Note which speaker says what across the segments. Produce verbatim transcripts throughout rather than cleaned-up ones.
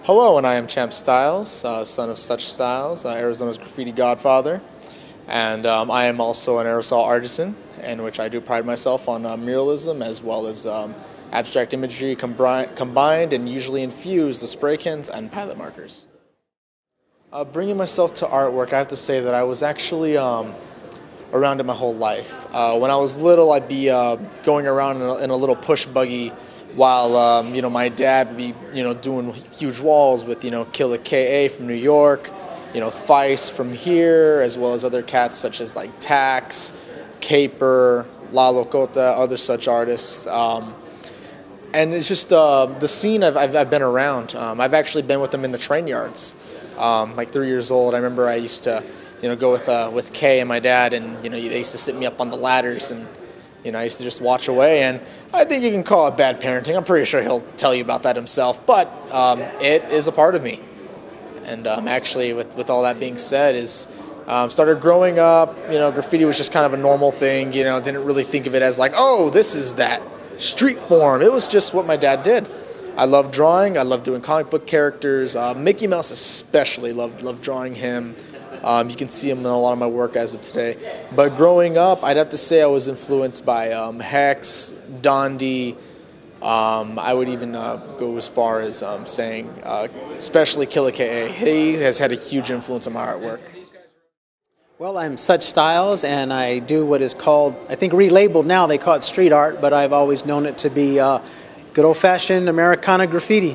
Speaker 1: Hello, and I am Champ Styles, uh, son of Such Styles, uh, Arizona's graffiti godfather. And um, I am also an aerosol artisan, in which I do pride myself on uh, muralism as well as um, abstract imagery combi combined and usually infused with spray cans and pilot markers. Uh, bringing myself to artwork, I have to say that I was actually um, around it my whole life. Uh, when I was little, I'd be uh, going around in a, in a little push buggy while um, you know, my dad would be you know doing huge walls with you know Killer K A from New York, you know Feist from here, as well as other cats such as like Tax, Caper, La Locota, other such artists. Um, and it's just uh, the scene I've, I've, I've been around. Um, I've actually been with them in the train yards. Um, like three years old, I remember I used to you know go with uh, with Kay and my dad, and you know they used to sit me up on the ladders, and you know I used to just watch away. And I think you can call it bad parenting. I'm pretty sure he'll tell you about that himself, but um, it is a part of me. And um, actually, with with all that being said, is um, started growing up. You know, graffiti was just kind of a normal thing. You know, didn't really think of it as like, oh, this is that street form. It was just what my dad did. I love drawing. I love doing comic book characters. Uh, Mickey Mouse especially, loved loved drawing him. Um, you can see him in a lot of my work as of today. But growing up, I'd have to say I was influenced by um, Hex, Dondi. Um, I would even uh, go as far as um, saying, uh, especially Killer K A. He has had a huge influence on my artwork.
Speaker 2: Well, I'm Such Styles, and I do what is called, I think relabeled now, they call it street art, but I've always known it to be uh, good old-fashioned Americana graffiti.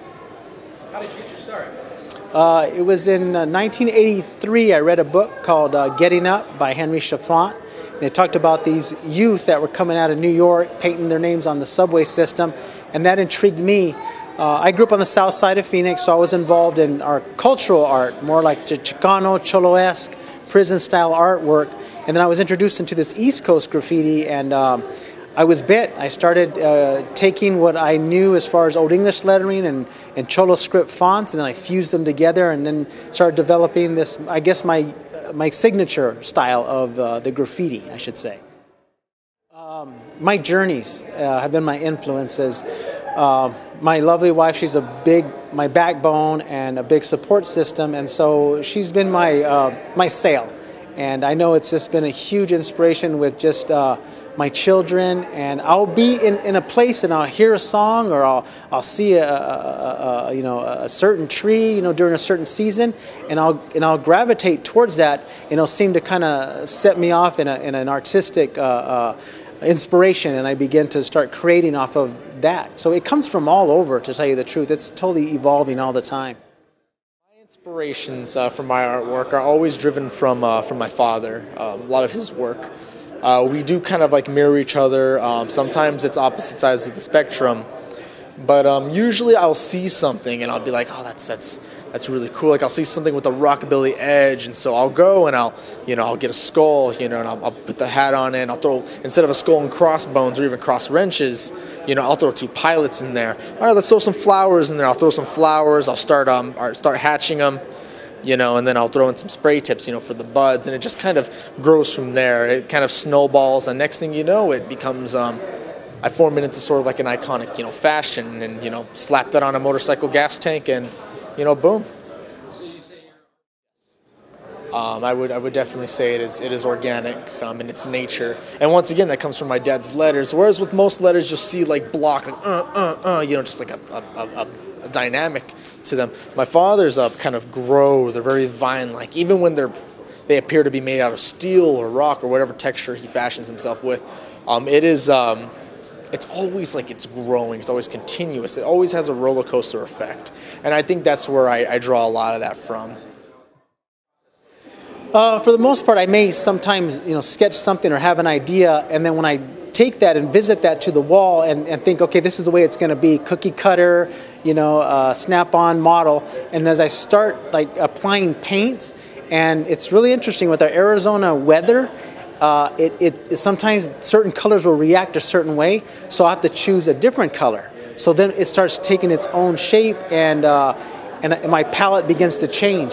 Speaker 1: How did you get your start?
Speaker 2: Uh, it was in uh, nineteen eighty-three, I read a book called uh, Getting Up by Henry Chalfant. And it talked about these youth that were coming out of New York, painting their names on the subway system, and that intrigued me. Uh, I grew up on the south side of Phoenix, so I was involved in our cultural art, more like the Chicano, Cholo-esque, prison-style artwork. And then I was introduced into this East Coast graffiti, and um, I was bit. I started uh, taking what I knew as far as Old English lettering and, and Cholo script fonts, and then I fused them together and then started developing this, I guess, my, my signature style of uh, the graffiti, I should say. Um, my journeys uh, have been my influences. Uh, my lovely wife, she's a big, my backbone and a big support system, and so she's been my, uh, my sail. And I know it's just been a huge inspiration with just uh, my children, and I'll be in, in a place and I'll hear a song, or I'll I'll see a, a, a you know a certain tree you know during a certain season, and I'll and I'll gravitate towards that, and it'll seem to kind of set me off in a in an artistic uh, uh, inspiration, and I begin to start creating off of that. So it comes from all over, to tell you the truth. It's totally evolving all the time.
Speaker 1: My inspirations uh, for my artwork are always driven from uh, from my father. Um, a lot of his work. Uh, we do kind of like mirror each other. Um, sometimes it's opposite sides of the spectrum, but um, usually I'll see something and I'll be like, "Oh, that's that's that's really cool." Like I'll see something with a rockabilly edge, and so I'll go and I'll you know I'll get a skull, you know, and I'll, I'll put the hat on it. And I'll throw, instead of a skull and crossbones or even cross wrenches, you know, I'll throw two pilots in there. All right, let's throw some flowers in there. I'll throw some flowers. I'll start um or start hatching them. You know, and then I'll throw in some spray tips, you know, for the buds, and it just kind of grows from there. It kind of snowballs, and next thing you know, it becomes, um, I form it into sort of like an iconic, you know, fashion, and, you know, slap that on a motorcycle gas tank, and, you know, boom. Um, I would I would definitely say it is it is organic um, in its nature, and once again, that comes from my dad's letters. Whereas with most letters, you'll see like block, like uh uh uh, you know, just like a a, a, a dynamic to them. My father's up kind of grow. They're very vine-like, even when they're they appear to be made out of steel or rock or whatever texture he fashions himself with. Um, it is um, it's always like it's growing. It's always continuous. It always has a roller coaster effect, and I think that's where I, I draw a lot of that from.
Speaker 2: Uh, for the most part, I may sometimes, you know, sketch something or have an idea, and then when I take that and visit that to the wall and, and think, okay, this is the way it's going to be, cookie cutter, you know, uh, snap-on model, and as I start like applying paints, and it's really interesting with our Arizona weather, uh, it, it, it sometimes certain colors will react a certain way, so I have to choose a different color. So then it starts taking its own shape, and uh, and my palette begins to change.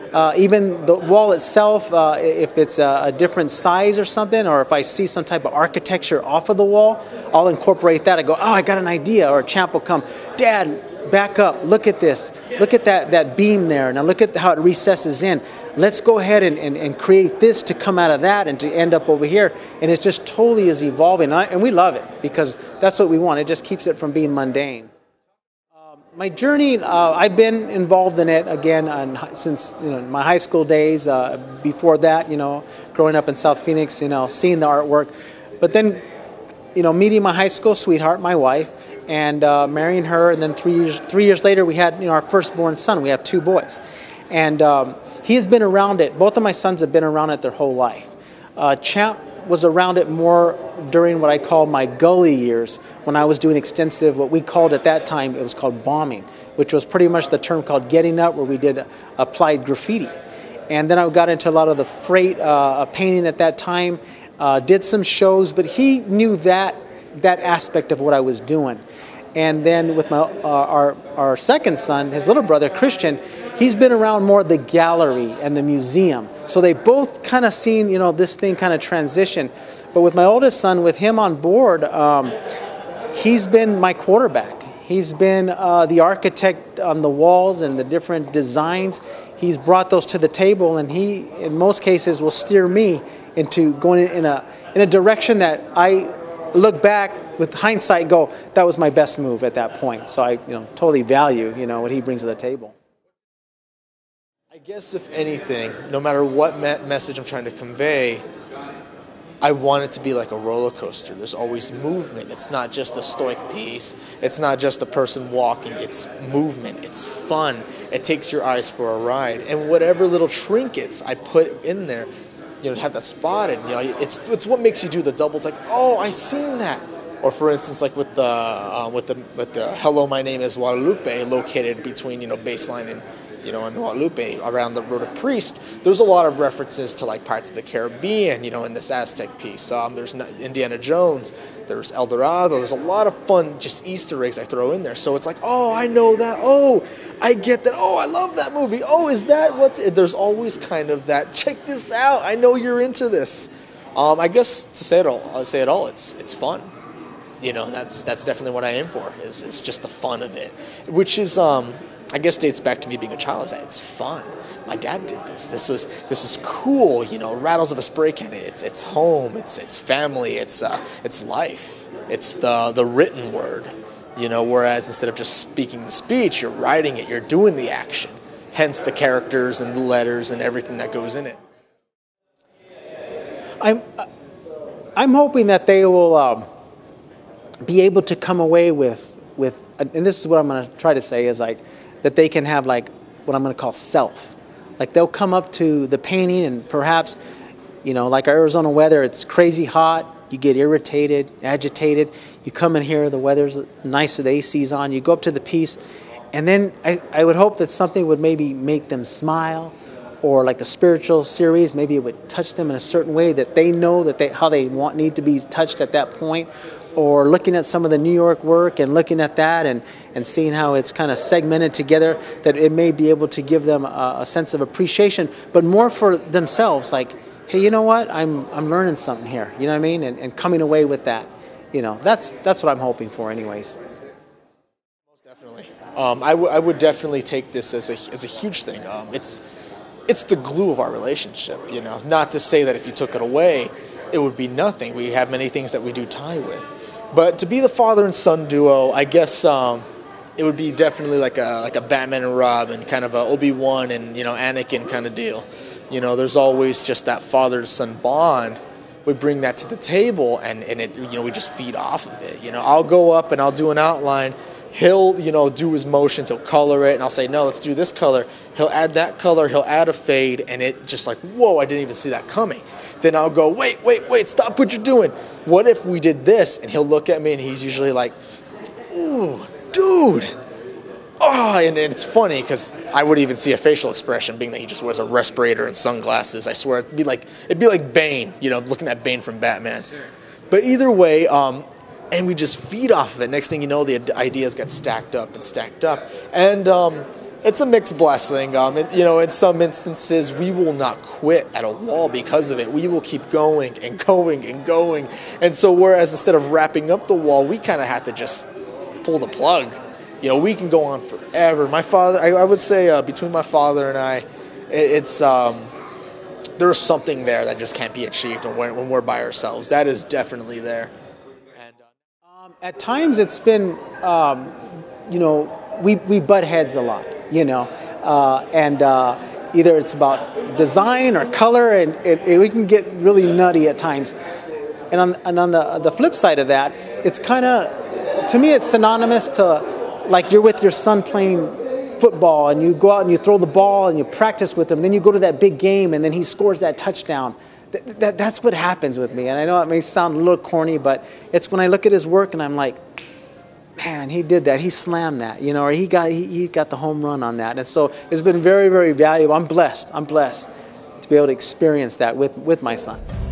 Speaker 2: Uh, even the wall itself, uh, if it's a, a different size or something, or if I see some type of architecture off of the wall, I'll incorporate that. I go, oh, I got an idea. Or a champ will come, Dad, back up, look at this. Look at that, that beam there. Now look at how it recesses in. Let's go ahead and, and, and create this to come out of that and to end up over here. And it just totally is evolving. And, I, and we love it because that's what we want. It just keeps it from being mundane. My journey, uh, I've been involved in it again on, since you know my high school days. Uh, before that, you know, growing up in South Phoenix, you know, seeing the artwork, but then, you know, meeting my high school sweetheart, my wife, and uh, marrying her, and then three years three years later, we had you know our firstborn son. We have two boys, and um, he has been around it. Both of my sons have been around it their whole life. Uh, Champ was around it more during what I call my gully years, when I was doing extensive, what we called at that time, it was called bombing, which was pretty much the term called getting up, where we did applied graffiti. And then I got into a lot of the freight uh, painting at that time, uh, did some shows, but he knew that that aspect of what I was doing. And then with my uh, our, our second son, his little brother, Christian, he's been around more the gallery and the museum. So they both kind of seen, you know, this thing kind of transition. But with my oldest son, with him on board, um, he's been my quarterback. He's been uh, the architect on the walls and the different designs. He's brought those to the table, and he, in most cases, will steer me into going in a in a direction that I look back with hindsight and go, that was my best move at that point. So I, you know, totally value, you know, what he brings to the table.
Speaker 1: I guess if anything, no matter what me- message I'm trying to convey, I want it to be like a roller coaster. There's always movement. It's not just a stoic piece. It's not just a person walking. It's movement. It's fun. It takes your eyes for a ride. And whatever little trinkets I put in there, you know, have that spotted. You know, it's it's what makes you do the double take. Oh, I seen that. Or for instance, like with the uh, with the with the Hello, my name is Guadalupe, located between you know Baseline and you know, in Guadalupe, around the Road of Priest, there's a lot of references to like parts of the Caribbean, you know, in this Aztec piece. Um, there's Indiana Jones, there's El Dorado, there's a lot of fun just Easter eggs I throw in there. So it's like, oh, I know that. Oh, I get that. Oh, I love that movie. Oh, is that what's it? There's always kind of that, check this out. I know you're into this. Um, I guess to say it all, I'll say it all, it's it's fun. You know, that's that's definitely what I aim for, is, is just the fun of it, which is, um, I guess dates back to me being a child. Is that it's fun. My dad did this. This was this is cool. You know, rattles of a spray can. It's it's home. It's it's family. It's uh, it's life. It's the the written word. You know, whereas instead of just speaking the speech, you're writing it. You're doing the action. Hence the characters and the letters and everything that goes in it.
Speaker 2: I'm I'm hoping that they will um, be able to come away with with, and this is what I'm going to try to say is like, that they can have like what I'm going to call self. Like they'll come up to the painting and perhaps, you know, like our Arizona weather, it's crazy hot. You get irritated, agitated. You come in here, the weather's nice, the A C's on. You go up to the piece, and then I, I would hope that something would maybe make them smile, or like the spiritual series, maybe it would touch them in a certain way that they know that they how they want need to be touched at that point. Or looking at some of the New York work and looking at that and, and seeing how it's kind of segmented together, that it may be able to give them a, a sense of appreciation, but more for themselves, like, hey, you know what, I'm I'm learning something here, you know what I mean, and, and coming away with that, you know, that's that's what I'm hoping for anyways.
Speaker 1: Most definitely. Um, I, w- I would definitely take this as a, as a huge thing. Um, it's it's the glue of our relationship, you know, not to say that if you took it away, it would be nothing. We have many things that we do tie with. But to be the father and son duo, I guess um, it would be definitely like a like a Batman and Robin, kind of a Obi-Wan and you know Anakin kind of deal. You know, there's always just that father to son bond. We bring that to the table, and, and it you know we just feed off of it. You know, I'll go up and I'll do an outline. He'll you know do his motions. He'll color it, and I'll say, no, let's do this color. He'll add that color. He'll add a fade, and it just like, whoa, I didn't even see that coming. Then I'll go, wait, wait, wait, stop what you're doing. What if we did this? And he'll look at me, and he's usually like, ooh, dude. Oh, and, and it's funny because I wouldn't even see a facial expression, being that he just wears a respirator and sunglasses. I swear, it'd be like it'd be like Bane, you know, looking at Bane from Batman. But either way, um, and we just feed off of it. Next thing you know, the ideas get stacked up and stacked up. And um, It's a mixed blessing. Um, it, you know, in some instances, we will not quit at a wall because of it. We will keep going and going and going. And so whereas instead of wrapping up the wall, we kind of have to just pull the plug. You know, we can go on forever. My father, I, I would say uh, between my father and I, it, it's um, there's something there that just can't be achieved when we're, when we're by ourselves. That is definitely there. And, uh,
Speaker 2: um, at times it's been, um, you know, we, we butt heads a lot, you know, uh, and uh, either it's about design or color, and it, it, we can get really nutty at times. And on, and on the, the flip side of that, it's kind of, to me, it's synonymous to, like you're with your son playing football and you go out and you throw the ball and you practice with him. Then you go to that big game and then he scores that touchdown. Th- that, that's what happens with me. And I know it may sound a little corny, but it's when I look at his work and I'm like, man, he did that. He slammed that, you know, or he got he, he got the home run on that. And so it's been very, very valuable. I'm blessed. I'm blessed to be able to experience that with, with my sons.